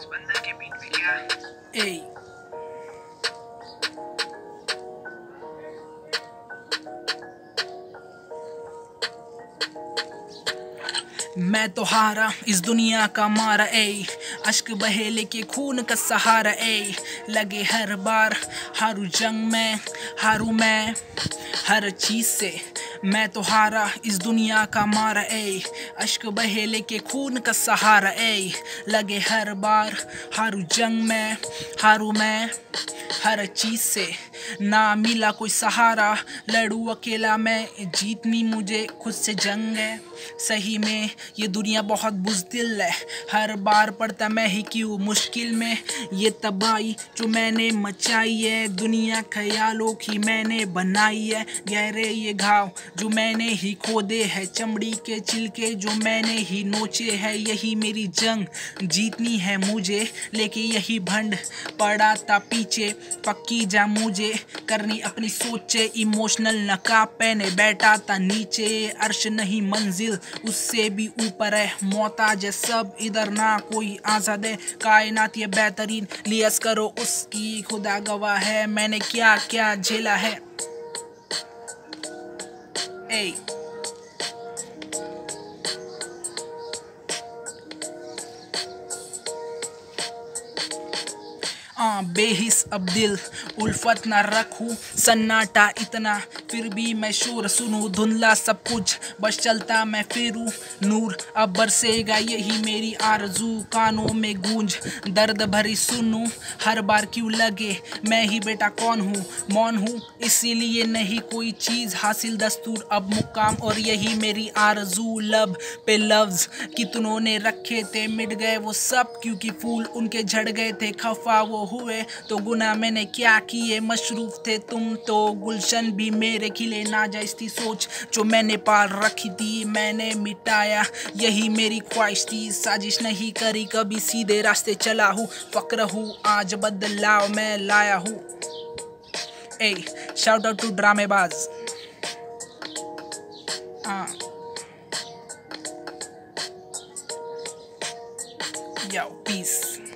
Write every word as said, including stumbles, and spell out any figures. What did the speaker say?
बंदर के बीट में क्या ए मैं तो हारा इस दुनिया का मारा ए, अश्क बहे लेके खून का सहारा ए, लगे हर बार हारू जंग में, हारू मैं हर चीज से। मैं तो हारा इस दुनिया का मारा ए, अश्क बहे लेके खून का सहारा ए, लगे हर बार हारू जंग में, हारू मैं हर चीज से। ना मिला कोई सहारा, लड़ू अकेला मैं, जीतनी मुझे खुद से जंग है। सही में ये दुनिया बहुत बुज़दिल है, हर बार पड़ता मैं ही क्यों मुश्किल में। ये तबाही जो मैंने मचाई है, दुनिया ख्यालों की मैंने बनाई है। गहरे ये घाव जो मैंने ही खोदे है, चमड़ी के छिलके जो मैंने ही नोचे है। यही मेरी जंग जीतनी है मुझे, लेके यही भंड पड़ा था पीछे। पक्की जा मुझे करनी अपनी सोचे, इमोशनल नकाब पहने बैठा था नीचे। अर्श नहीं मंजिल उससे भी ऊपर है, मोहताज है सब इधर ना कोई आज़ाद है। कायनात ये बेहतरीन लियस करो उसकी, खुदा गवाह है मैंने क्या क्या झेला है। ए आ, बेहिस अब दिल उल्फत ना रखूं, सन्नाटा इतना फिर भी मैं शोर सुनूं। धुंधला सब कुछ बस चलता मैं फिरूं, नूर अब बरसेगा यही मेरी आरज़ू। कानों में गूंज दर्द भरी सुनूं, हर बार क्यों लगे मैं ही बेटा कौन हूँ। मौन हूँ इसीलिए नहीं कोई चीज़ हासिल दस्तूर अब मुकाम, और यही मेरी आरज़ू। लब पे लफ्ज़ कितनों ने रखे थे, मिट गए वो सब क्योंकि फूल उनके झड़ गए थे। खफा वो हुए तो गुनाह मैंने क्या किए, मशरूफ थे तुम तो गुलशन भी मेरे खिले। नाजायज़ थी सोच जो मैंने पाल रखी थी, मैंने मिटाया यही मेरी ख्वाहिश थी। साजिश नहीं करी कभी, सीधे रास्ते चला हूँ। फक्र हूँ आज बदलाव मैं लाया हूँ। A shout out to Dramebaaz. हाँ यो पीस।